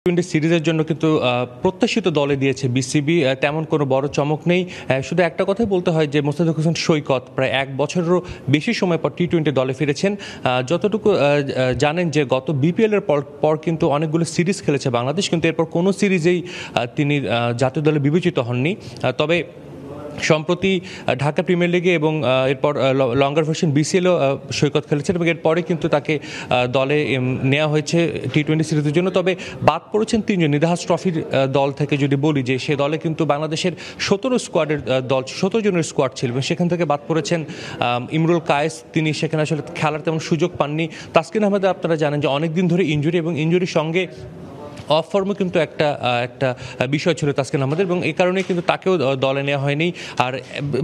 টি-20 সিরিজের জন্য কিন্তু প্রত্যাশিত দলে দিয়েছে বিসিবি। তেমন কোনো বড় চমক নেই। শুধু একটা কথাই বলতে হয় যে মোস্তাফিজুর হোসেন সৈকত প্রায় এক বছরেরও বেশি সময় পর টি-20 দলে ফিরেছেন। যতটুকু জানেন যে গত বিপিএল এর পর কিন্তু অনেকগুলো সিরিজ খেলেছে বাংলাদেশ, কিন্তু এরপর কোনো সিরিজেই তিনি জাতীয় দলে বিবেচিত হননি। তবে সম্প্রতি ঢাকা প্রিমিয়ার লিগে এবং এরপর লঙ্গার ভার্সন বিসিএলও সৈকত খেলেছেন এবং এরপরে কিন্তু তাকে দলে নেওয়া হয়েছে টি-20 সিরিজের জন্য। তবে বাদ পড়েছেন তিনজন নিদাহাস ট্রফির দল থেকে। যদি বলি যে সে দলে কিন্তু বাংলাদেশের 17 জনের স্কোয়াড ছিল এবং সেখান থেকে বাদ পড়েছেন ইমরুল কায়েস। তিনি সেখানে আসলে খেলার তেমন সুযোগ পাননি। তাসকিন আহমেদ আপনারা জানেন যে অনেকদিন ধরে ইনজুরি এবং ইনজুরির সঙ্গে অফ ফর্মও কিন্তু একটা বিষয় ছিল তাসকিন আহমেদের, এবং এই কারণে কিন্তু তাকেও দলে নেওয়া হয়নি। আর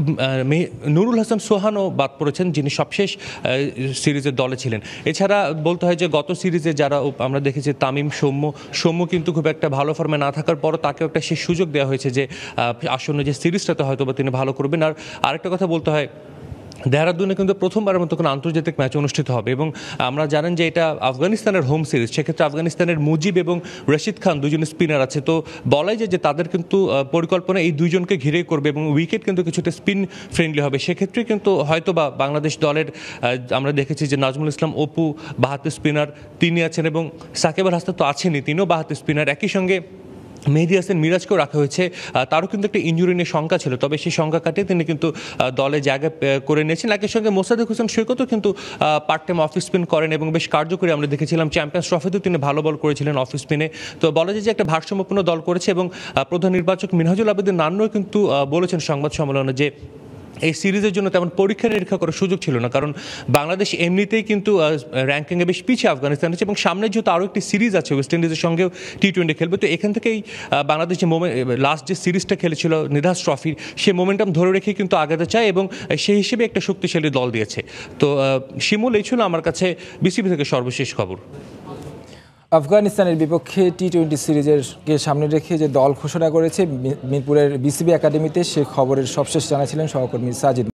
নুরুল হাসান সোহানও বাদ পড়েছেন, যিনি সবশেষ সিরিজের দলে ছিলেন। এছাড়া বলতে হয় যে গত সিরিজে যারা আমরা দেখেছি তামিম, সৌম্য কিন্তু খুব একটা ভালো ফর্মে না থাকার পরও তাকেও একটা সেই সুযোগ দেওয়া হয়েছে যে আসন্ন যে সিরিজটাতে হয়তো বা তিনি ভালো করবেন। আর আরেকটা কথা বলতে হয়, দেহরাদুনে কিন্তু প্রথমবারের মতো কোনো আন্তর্জাতিক ম্যাচ অনুষ্ঠিত হবে এবং আমরা জানেন যে এটা আফগানিস্তানের হোম সিরিজ। সেক্ষেত্রে আফগানিস্তানের মুজিব এবং রশিদ খান দুজন স্পিনার আছে, তো বলাই যায় যে তাদের কিন্তু পরিকল্পনা এই দুইজনকে ঘিরেই করবে এবং উইকেট কিন্তু কিছুটা স্পিন ফ্রেন্ডলি হবে। সেক্ষেত্রে কিন্তু হয়তো বা বাংলাদেশ দলের আমরা দেখেছি যে নাজমুল ইসলাম অপু বাঁহাতি স্পিনার তিনি আছেন এবং সাকিব আল হাসান তো আছেনই, তিনিও বাঁহাতি স্পিনার। একই সঙ্গে মেহেদী হাসান মিরাজকেও রাখা হয়েছে। তারও কিন্তু একটা ইনজুরি নিয়ে শঙ্কা ছিল, তবে সেই শঙ্কা কাটিয়ে তিনি কিন্তু দলে জায়গা করে নিয়েছেন। একই সঙ্গে মোস্তাফিজুর হোসেন সৈকতও কিন্তু পার্ট টাইম অফ স্পিন করেন এবং বেশ কার্যকরী আমরা দেখেছিলাম। চ্যাম্পিয়ন্স ট্রফিতেও তিনি ভালো বল করেছিলেন অফ স্পিনে। তো বলা যায় যে একটা ভারসাম্যপূর্ণ দল করেছে এবং প্রধান নির্বাচক মিনহাজুল আবেদিন নান্নুও কিন্তু বলেছেন সংবাদ সম্মেলনে যে এই সিরিজের জন্য তেমন পরীক্ষা নিরীক্ষা করার সুযোগ ছিল না, কারণ বাংলাদেশ এমনিতেই কিন্তু র্যাঙ্কিংয়ে বেশ পিছিয়ে আফগানিস্তান হচ্ছে এবং সামনে যেহেতু আরও একটি সিরিজ আছে ওয়েস্ট ইন্ডিজের সঙ্গেও টি-20 খেলবে। তো এখান থেকেই বাংলাদেশ যে লাস্ট যে সিরিজটা খেলেছিল নিদাহাস ট্রফির, সে মোমেন্টাম ধরে রেখে কিন্তু আগাতে চায় এবং সেই হিসেবে একটা শক্তিশালী দল দিয়েছে। তো শিমুল, এই ছিল আমার কাছে বিসিবি থেকে সর্বশেষ খবর। আফগানিস্তানের বিপক্ষে টি-20 সিরিজেরকে সামনে রেখে যে দল ঘোষণা করেছে মিরপুরের বিসিবি একাডেমিতে, সে খবরের সবশেষ জানাছিলেন সহকর্মী সাজিদ।